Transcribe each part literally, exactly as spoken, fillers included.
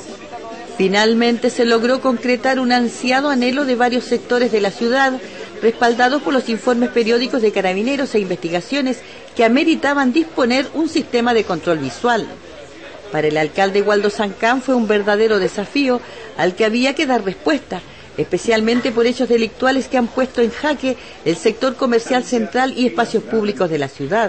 Finalmente se logró concretar un ansiado anhelo de varios sectores de la ciudad, respaldados por los informes periódicos de Carabineros e investigaciones que ameritaban disponer un sistema de control visual. Para el alcalde Waldo Zancán fue un verdadero desafío al que había que dar respuesta, especialmente por hechos delictuales que han puesto en jaque el sector comercial central y espacios públicos de la ciudad.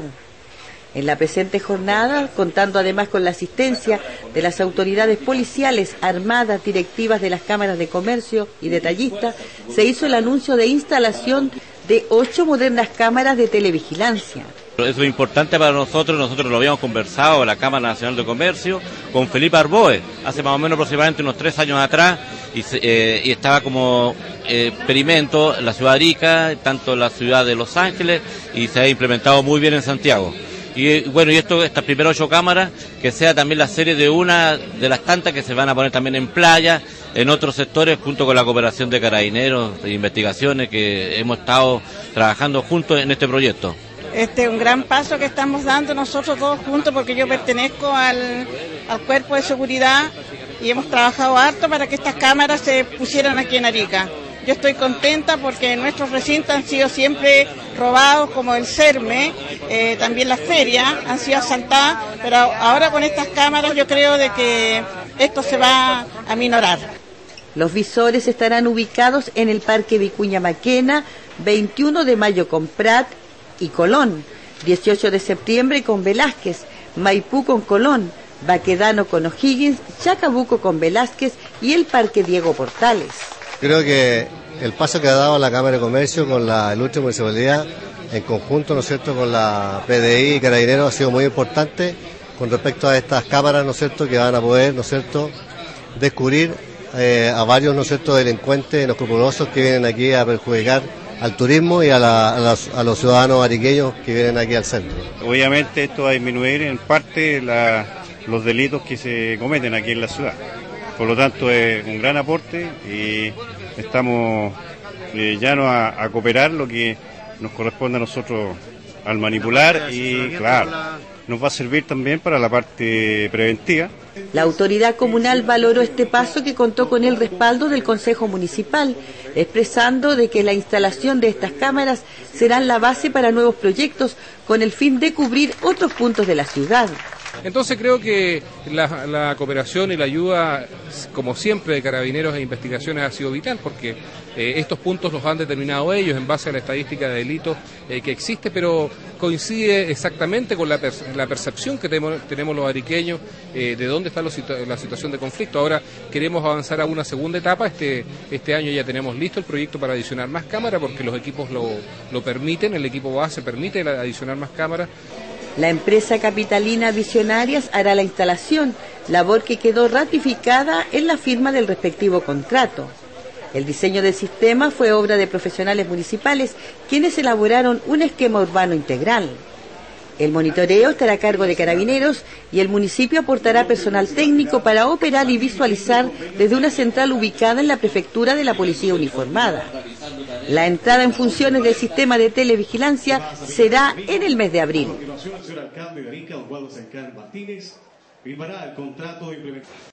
En la presente jornada, contando además con la asistencia de las autoridades policiales, armadas, directivas de las cámaras de comercio y detallistas, se hizo el anuncio de instalación de ocho modernas cámaras de televigilancia. Eso es importante para nosotros, nosotros lo habíamos conversado en la Cámara Nacional de Comercio con Felipe Arboe, hace más o menos aproximadamente unos tres años atrás, y, eh, y estaba como eh, experimento en la ciudad de Arica, tanto en la ciudad de Los Ángeles, y se ha implementado muy bien en Santiago. Y bueno, y esto, estas primeras ocho cámaras, que sea también la serie de una de las tantas que se van a poner también en playa, en otros sectores, junto con la cooperación de Carabineros, de investigaciones, que hemos estado trabajando juntos en este proyecto. Este es un gran paso que estamos dando nosotros todos juntos, porque yo pertenezco al, al cuerpo de seguridad y hemos trabajado harto para que estas cámaras se pusieran aquí en Arica. Yo estoy contenta porque nuestros recintos han sido siempre robados, como el CERME, eh, también las ferias han sido asaltadas, pero ahora con estas cámaras yo creo de que esto se va a minorar. Los visores estarán ubicados en el Parque Vicuña Maquena, veintiuno de mayo con Prat y Colón, dieciocho de septiembre con Velázquez, Maipú con Colón, Baquedano con O'Higgins, Chacabuco con Velázquez y el Parque Diego Portales. Creo que el paso que ha dado la Cámara de Comercio con la ilustre municipalidad, en conjunto, ¿no es cierto?, con la P D I y Carabineros, ha sido muy importante con respecto a estas cámaras, ¿no es cierto?, que van a poder, ¿no es cierto?, descubrir eh, a varios, ¿no es cierto?, delincuentes inescrupulosos que vienen aquí a perjudicar al turismo y a, la, a, las, a los ciudadanos ariqueños que vienen aquí al centro. Obviamente esto va a disminuir en parte la, los delitos que se cometen aquí en la ciudad. Por lo tanto es un gran aporte y estamos eh, llanos a, a cooperar lo que nos corresponde a nosotros al manipular y claro, nos va a servir también para la parte preventiva. La autoridad comunal valoró este paso que contó con el respaldo del Consejo Municipal, expresando de que la instalación de estas cámaras serán la base para nuevos proyectos con el fin de cubrir otros puntos de la ciudad. Entonces creo que la, la cooperación y la ayuda, como siempre, de Carabineros e Investigaciones ha sido vital, porque eh, estos puntos los han determinado ellos en base a la estadística de delitos eh, que existe, pero coincide exactamente con la, per la percepción que tenemos, tenemos los ariqueños eh, de dónde está situ la situación de conflicto. Ahora queremos avanzar a una segunda etapa. Este, este año ya tenemos listo el proyecto para adicionar más cámaras, porque los equipos lo, lo permiten, el equipo base permite adicionar más cámaras. La empresa capitalina Visionarias hará la instalación, labor que quedó ratificada en la firma del respectivo contrato. El diseño del sistema fue obra de profesionales municipales, quienes elaboraron un esquema urbano integral. El monitoreo estará a cargo de Carabineros y el municipio aportará personal técnico para operar y visualizar desde una central ubicada en la prefectura de la Policía Uniformada. La entrada en funciones del sistema de televigilancia será en el mes de abril.